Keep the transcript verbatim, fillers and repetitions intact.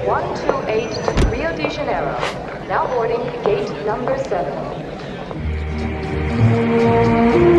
one two eight to Rio de Janeiro. Now boarding gate number seven.